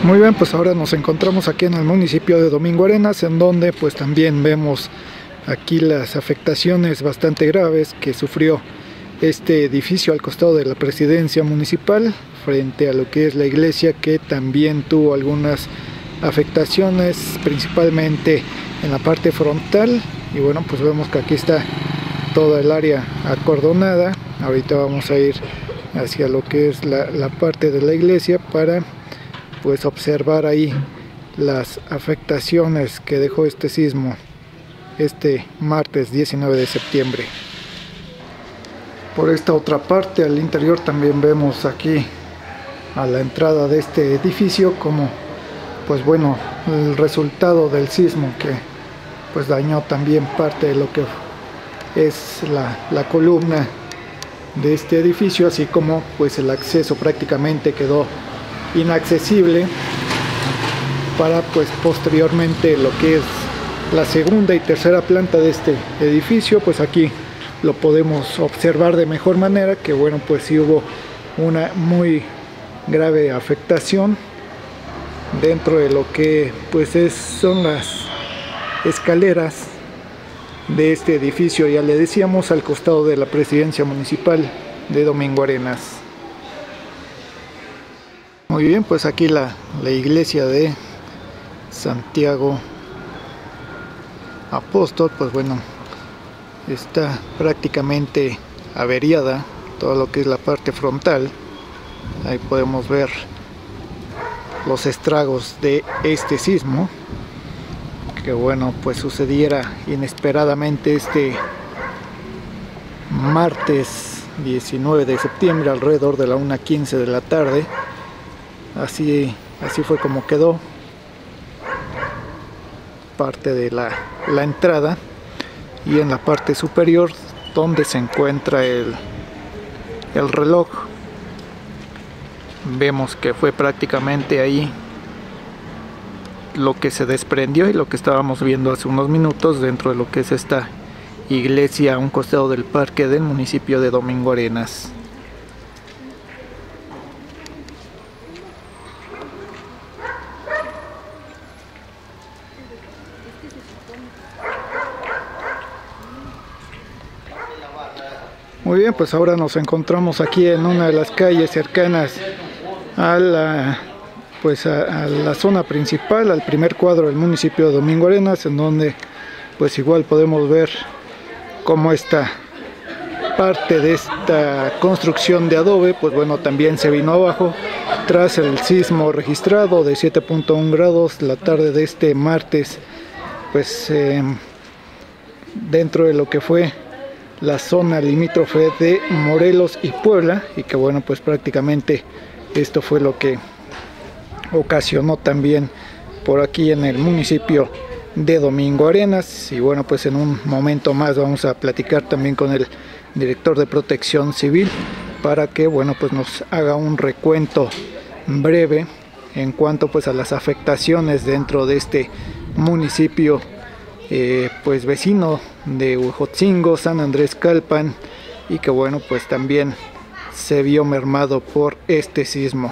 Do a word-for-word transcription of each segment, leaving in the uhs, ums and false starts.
Muy bien, pues ahora nos encontramos aquí en el municipio de Domingo Arenas, en donde pues también vemos aquí las afectaciones bastante graves que sufrió este edificio al costado de la presidencia municipal, frente a lo que es la iglesia, que también tuvo algunas afectaciones, principalmente en la parte frontal. Y bueno, pues vemos que aquí está toda el área acordonada. Ahorita vamos a ir hacia lo que es la, la parte de la iglesia para pues observar ahí las afectaciones que dejó este sismo este martes diecinueve de septiembre. Por esta otra parte, al interior, también vemos aquí a la entrada de este edificio como pues bueno, el resultado del sismo que pues dañó también parte de lo que es la, la columna de este edificio, así como pues el acceso prácticamente quedó inaccesible para pues posteriormente lo que es la segunda y tercera planta de este edificio. Pues aquí lo podemos observar de mejor manera, que bueno, pues sí hubo una muy grave afectación dentro de lo que pues es, son las escaleras de este edificio, ya le decíamos, al costado de la presidencia municipal de Domingo Arenas. Muy bien, pues aquí la, la iglesia de Santiago Apóstol, pues bueno, está prácticamente averiada, todo lo que es la parte frontal. Ahí podemos ver los estragos de este sismo, que bueno, pues sucediera inesperadamente este martes diecinueve de septiembre alrededor de la una quince de la tarde. Así, así fue como quedó parte de la, la entrada, y en la parte superior donde se encuentra el, el reloj, vemos que fue prácticamente ahí lo que se desprendió y lo que estábamos viendo hace unos minutos dentro de lo que es esta iglesia a un costado del parque del municipio de Domingo Arenas. Muy bien, pues ahora nos encontramos aquí en una de las calles cercanas a la, pues a, a la zona principal, al primer cuadro del municipio de Domingo Arenas, en donde pues igual podemos ver cómo esta parte de esta construcción de adobe, pues bueno, también se vino abajo tras el sismo registrado de siete punto uno grados la tarde de este martes, pues eh, dentro de lo que fue la zona limítrofe de Morelos y Puebla, y que bueno, pues prácticamente esto fue lo que ocasionó también por aquí en el municipio de Domingo Arenas. Y bueno, pues en un momento más vamos a platicar también con el director de Protección Civil para que bueno, pues nos haga un recuento breve en cuanto pues a las afectaciones dentro de este municipio eh, pues vecino de Huejotzingo, San Andrés Calpan, y que bueno, pues también se vio mermado por este sismo.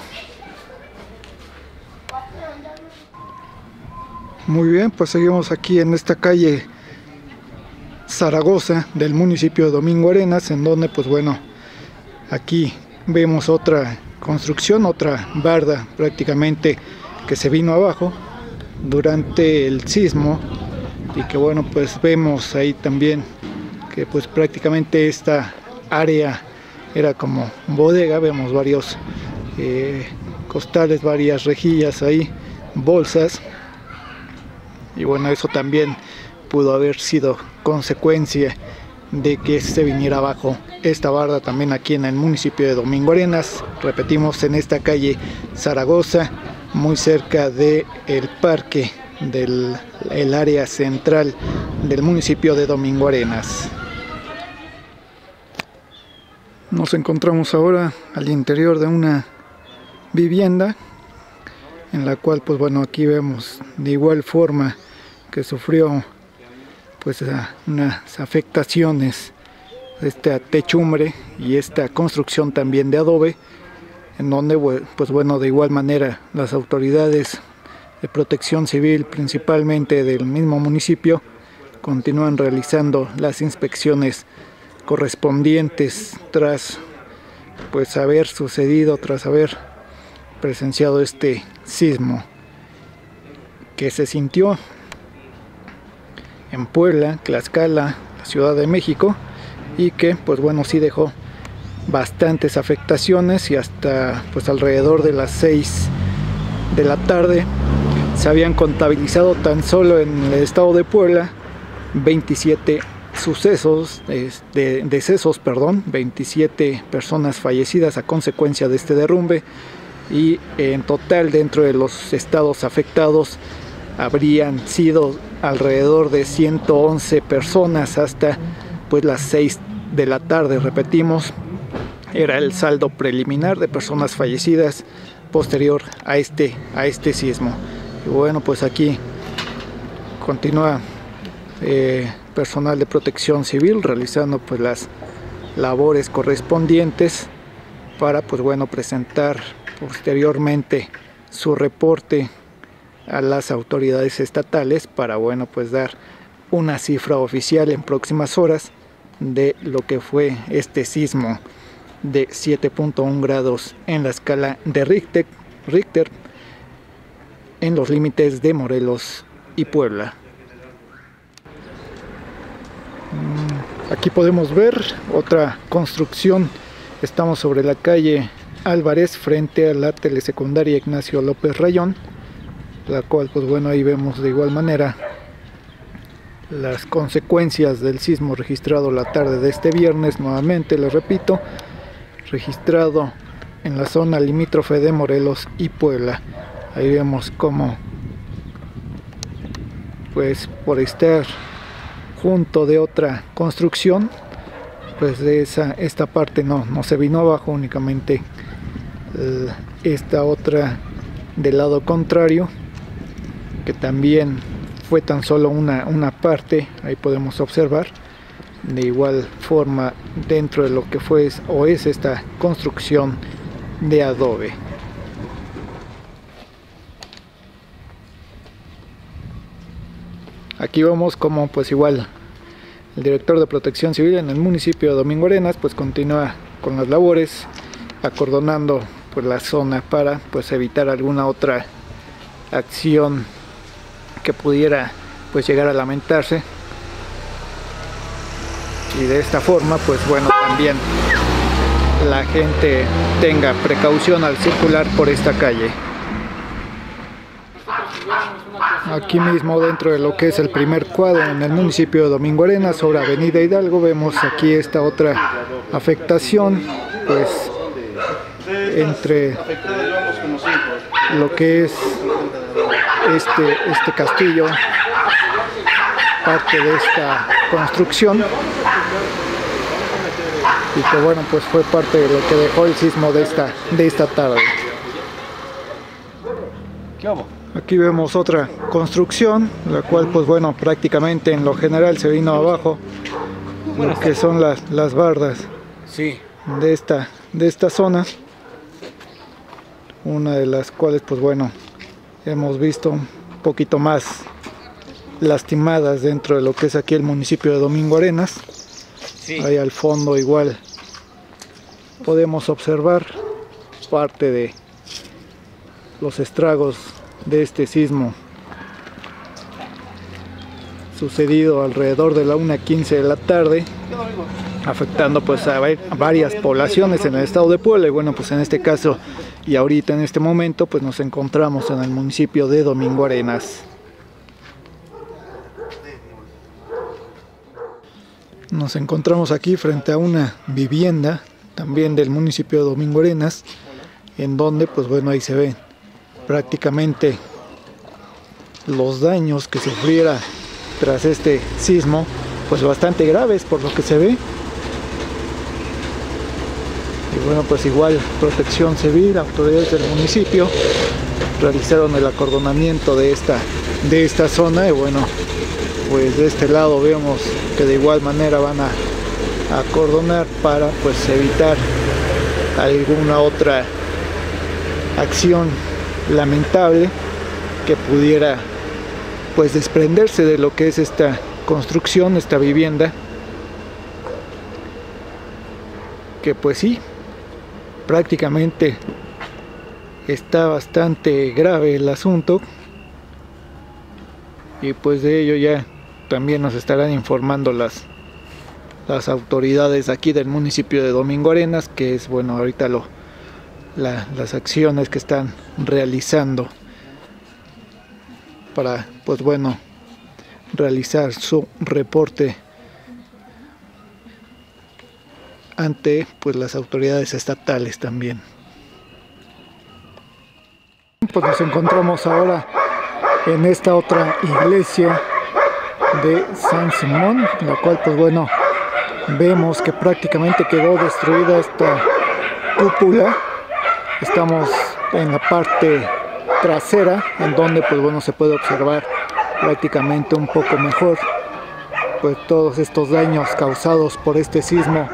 Muy bien, pues seguimos aquí en esta calle Zaragoza del municipio de Domingo Arenas, en donde pues bueno, aquí vemos otra construcción, otra barda prácticamente que se vino abajo durante el sismo, y que bueno, pues vemos ahí también que pues prácticamente esta área era como bodega. Vemos varios eh, costales, varias rejillas ahí, bolsas, y bueno, eso también pudo haber sido consecuencia de que se viniera abajo esta barda también aquí en el municipio de Domingo Arenas. Repetimos, en esta calle Zaragoza, muy cerca del parque del el área central del municipio de Domingo Arenas. Nos encontramos ahora al interior de una vivienda en la cual pues bueno, aquí vemos de igual forma que sufrió pues unas afectaciones esta techumbre y esta construcción también de adobe, en donde pues bueno, de igual manera las autoridades de protección civil, principalmente del mismo municipio, continúan realizando las inspecciones correspondientes tras pues haber sucedido, tras haber presenciado este sismo que se sintió en Puebla, Tlaxcala, la Ciudad de México, y que pues bueno, sí dejó bastantes afectaciones, y hasta pues alrededor de las seis de la tarde se habían contabilizado tan solo en el estado de Puebla veintisiete sucesos, de, decesos, perdón, veintisiete personas fallecidas a consecuencia de este derrumbe, y en total dentro de los estados afectados habrían sido alrededor de ciento once personas hasta pues las seis de la tarde. Repetimos, era el saldo preliminar de personas fallecidas posterior a este, a este sismo. Y bueno, pues aquí continúa eh, personal de protección civil realizando pues las labores correspondientes para pues bueno, presentar posteriormente su reporte a las autoridades estatales para bueno, pues dar una cifra oficial en próximas horas de lo que fue este sismo de siete punto uno grados en la escala de Richter, Richter en los límites de Morelos y Puebla. Aquí podemos ver otra construcción. Estamos sobre la calle Álvarez frente a la telesecundaria Ignacio López Rayón, la cual pues bueno, ahí vemos de igual manera las consecuencias del sismo registrado la tarde de este viernes. Nuevamente les repito, registrado en la zona limítrofe de Morelos y Puebla. Ahí vemos cómo pues por estar junto de otra construcción, pues de esa esta parte no, no se vino abajo, únicamente eh, esta otra del lado contrario, que también fue tan solo una, una parte. Ahí podemos observar de igual forma dentro de lo que fue o es esta construcción de adobe. Aquí vemos como pues igual el director de protección civil en el municipio de Domingo Arenas pues continúa con las labores, acordonando pues la zona para pues evitar alguna otra acción que pudiera pues llegar a lamentarse, y de esta forma pues bueno, también la gente tenga precaución al circular por esta calle. Aquí mismo dentro de lo que es el primer cuadro en el municipio de Domingo Arenas sobre Avenida Hidalgo, vemos aquí esta otra afectación pues entre lo que es este, este castillo, parte de esta construcción, y que bueno, pues fue parte de lo que dejó el sismo de esta, de esta tarde. Aquí vemos otra construcción, la cual pues bueno, prácticamente en lo general se vino abajo, lo que son las, las bardas de esta, de esta zona, una de las cuales pues bueno, hemos visto un poquito más lastimadas dentro de lo que es aquí el municipio de Domingo Arenas. Sí. Ahí al fondo igual podemos observar parte de los estragos de este sismo sucedido alrededor de la una quince de la tarde, afectando pues a varias poblaciones en el estado de Puebla. Y bueno, pues en este caso y ahorita en este momento pues nos encontramos en el municipio de Domingo Arenas. Nos encontramos aquí frente a una vivienda también del municipio de Domingo Arenas, en donde pues bueno, ahí se ven prácticamente los daños que sufriera tras este sismo, pues bastante graves por lo que se ve. Y bueno, pues igual protección civil, autoridades del municipio realizaron el acordonamiento de esta, de esta zona. Y bueno, pues de este lado vemos que de igual manera van a, a acordonar para pues evitar alguna otra acción lamentable que pudiera pues desprenderse de lo que es esta construcción, esta vivienda, que pues sí, prácticamente está bastante grave el asunto, y pues de ello ya también nos estarán informando las las autoridades aquí del municipio de Domingo Arenas, que es bueno ahorita lo la, las acciones que están realizando para pues bueno realizar su reporte ante pues las autoridades estatales también. Pues nos encontramos ahora en esta otra iglesia de San Simón, la cual pues bueno vemos que prácticamente quedó destruida esta cúpula. Estamos en la parte trasera, en donde pues bueno se puede observar prácticamente un poco mejor pues todos estos daños causados por este sismo.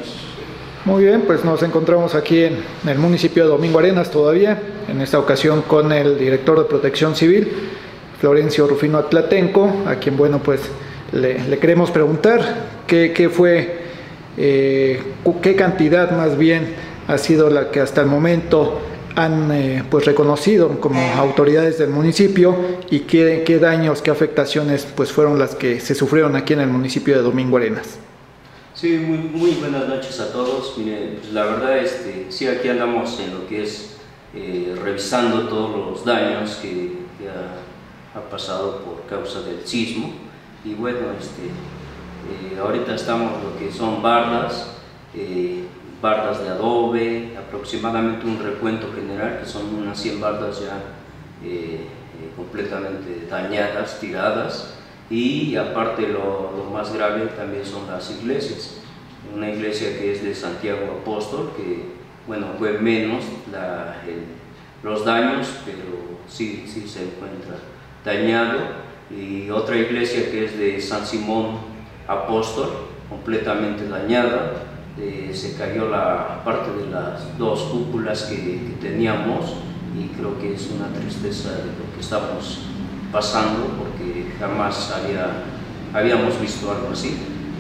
Muy bien, pues nos encontramos aquí en el municipio de Domingo Arenas todavía, en esta ocasión con el director de Protección Civil, Florencio Rufino Atlatenco, a quien bueno pues le, le queremos preguntar qué, qué fue, eh, qué cantidad más bien ha sido la que hasta el momento han eh, pues reconocido como autoridades del municipio, y qué, qué daños, qué afectaciones pues fueron las que se sufrieron aquí en el municipio de Domingo Arenas. Sí, muy, muy buenas noches a todos. Mire, pues la verdad, este, sí, aquí andamos en lo que es eh, revisando todos los daños que, que ha, ha pasado por causa del sismo, y bueno, este, eh, ahorita estamos lo que son bardas, eh, bardas de adobe, aproximadamente un recuento general que son unas cien bardas ya eh, eh, completamente dañadas, tiradas. Y aparte lo, lo más grave también son las iglesias. Una iglesia que es de Santiago Apóstol, que bueno, fue menos la, el, los daños, pero sí, sí se encuentra dañado. Y otra iglesia que es de San Simón Apóstol, completamente dañada. Eh, se cayó la parte de las dos cúpulas que, que teníamos, y creo que es una tristeza de lo que estamos pasando, porque jamás había, habíamos visto algo así.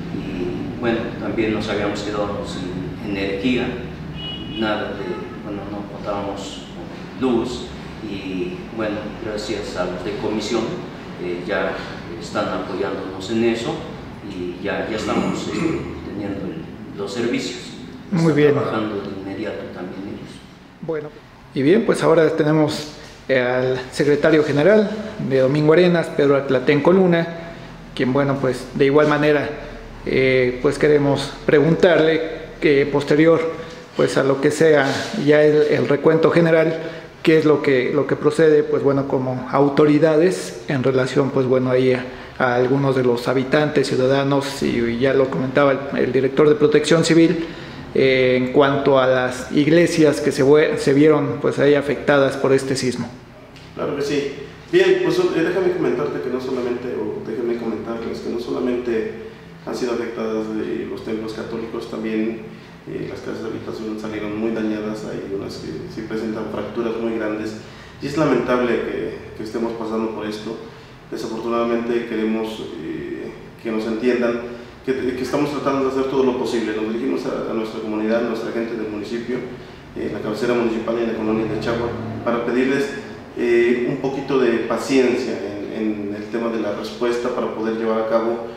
Y bueno, también nos habíamos quedado sin energía, nada de, bueno, no contábamos con luz, y bueno, gracias a los de comisión eh, ya están apoyándonos en eso, y ya, ya estamos eh, teniendo el, los servicios. Muy están bien. Trabajando de inmediato también ellos. Bueno, y bien, pues ahora tenemos al secretario general de Domingo Arenas, Pedro Atlatenco Luna, quien bueno pues de igual manera eh, pues queremos preguntarle que posterior pues a lo que sea ya el, el recuento general, qué es lo que lo que procede pues bueno como autoridades en relación pues bueno ahí a, a algunos de los habitantes, ciudadanos, y ya lo comentaba el, el director de Protección Civil, Eh, en cuanto a las iglesias que se, se vieron pues ahí afectadas por este sismo. Claro que sí. Bien, pues eh, déjame comentarte que no solamente, o déjame comentarles que no solamente han sido afectadas de los templos católicos, también eh, las casas de habitación salieron muy dañadas, hay unas que sí presentan fracturas muy grandes, y es lamentable que, que estemos pasando por esto. Desafortunadamente queremos eh, que nos entiendan Que, que estamos tratando de hacer todo lo posible. Nos dirigimos a, a nuestra comunidad, a nuestra gente del municipio, eh, la cabecera municipal y en la colonia de Chagua, para pedirles eh, un poquito de paciencia en, en el tema de la respuesta, para poder llevar a cabo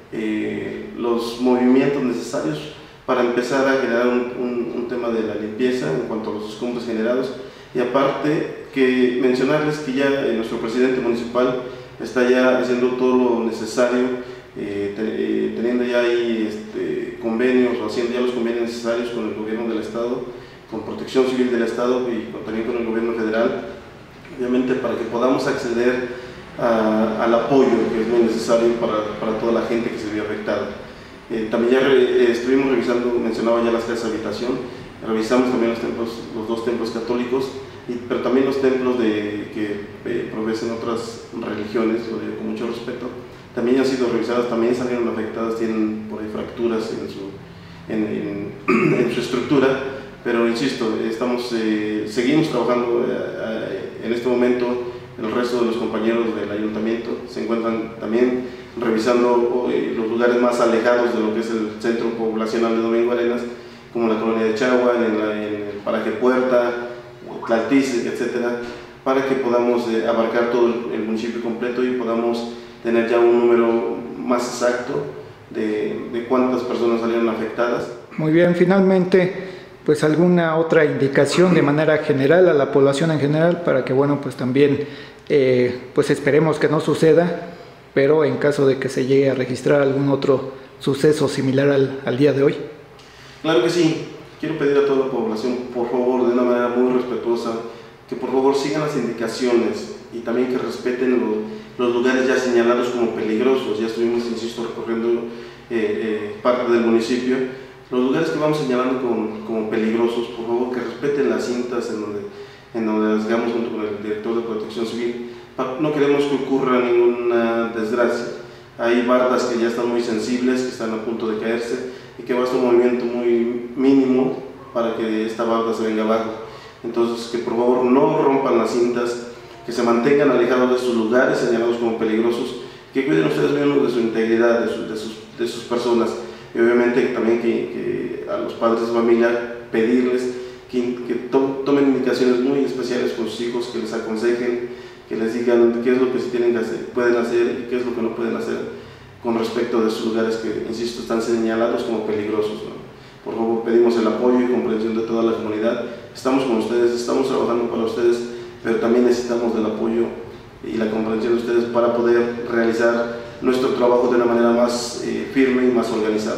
eh, los movimientos necesarios para empezar a generar un, un, un tema de la limpieza en cuanto a los escombros generados. Y aparte, que mencionarles que ya eh, nuestro presidente municipal está ya haciendo todo lo necesario, Eh, te, eh, teniendo ya ahí este, convenios, o haciendo ya los convenios necesarios con el gobierno del estado, con Protección Civil del estado, y con, también con el gobierno federal, obviamente para que podamos acceder a, al apoyo que es muy necesario para, para toda la gente que se vio afectada. Eh, también ya re, eh, estuvimos revisando, mencionaba ya las casas de habitación, revisamos también los, templos, los dos templos católicos, y, pero también los templos de, que eh, profesan otras religiones, lo digo con mucho respeto, también han sido revisadas, también salieron afectadas, tienen por ahí fracturas en su, en, en, en su estructura, pero insisto, estamos, eh, seguimos trabajando eh, en este momento. El resto de los compañeros del ayuntamiento se encuentran también revisando eh, los lugares más alejados de lo que es el centro poblacional de Domingo Arenas, como la colonia de Chagua, en, la, en el paraje Puerta, Tlaltice, etcétera, para que podamos eh, abarcar todo el, el municipio completo y podamos tener ya un número más exacto de, de cuántas personas salieron afectadas. Muy bien, finalmente, pues alguna otra indicación de manera general a la población en general para que, bueno, pues también, eh, pues esperemos que no suceda, pero en caso de que se llegue a registrar algún otro suceso similar al, al día de hoy. Claro que sí. Quiero pedir a toda la población, por favor, de una manera muy respetuosa, que por favor sigan las indicaciones y también que respeten lo, los lugares ya señalados como peligrosos. Ya estuvimos, insisto, recorriendo eh, eh, parte del municipio. Los lugares que vamos señalando como, como peligrosos, por favor, que respeten las cintas en donde, en donde las hagamos junto con el director de Protección Civil. No queremos que ocurra ninguna desgracia. Hay bardas que ya están muy sensibles, que están a punto de caerse, y que basta un movimiento muy mínimo para que esta barda se venga abajo. Entonces, que por favor no rompan las cintas, que se mantengan alejados de estos lugares señalados como peligrosos, que cuiden ustedes mismos de su integridad, de, su, de, sus, de sus personas, y obviamente también que, que a los padres de familia pedirles que, que to, tomen indicaciones muy especiales con sus hijos, que les aconsejen, que les digan qué es lo que se tienen que hacer, pueden hacer y qué es lo que no pueden hacer con respecto de estos lugares que, insisto, están señalados como peligrosos, ¿no? Por favor, pedimos el apoyo y comprensión de toda la comunidad. Estamos con ustedes, estamos trabajando para ustedes, pero también necesitamos del apoyo y la comprensión de ustedes para poder realizar nuestro trabajo de una manera más eh, firme y más organizada.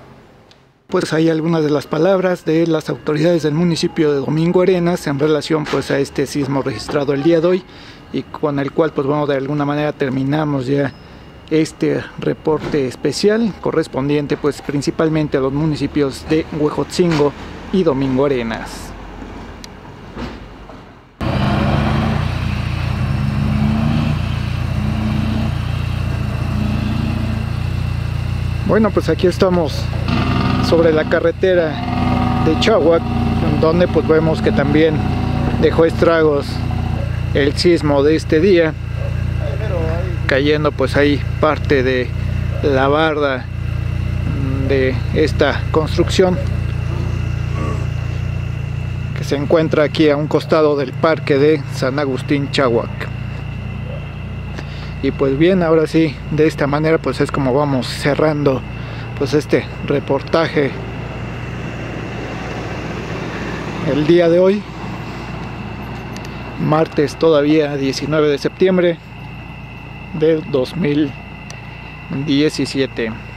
Pues hay algunas de las palabras de las autoridades del municipio de Domingo Arenas en relación pues a este sismo registrado el día de hoy y con el cual pues bueno, de alguna manera terminamos ya este reporte especial correspondiente pues principalmente a los municipios de Huejotzingo y Domingo Arenas. Bueno, pues aquí estamos sobre la carretera de Chagua, donde pues vemos que también dejó estragos el sismo de este día, cayendo pues ahí parte de la barda de esta construcción que se encuentra aquí a un costado del parque de San Agustín Cháhuac. Y pues bien, ahora sí, de esta manera pues es como vamos cerrando pues este reportaje el día de hoy, martes todavía diecinueve de septiembre del dos mil diecisiete.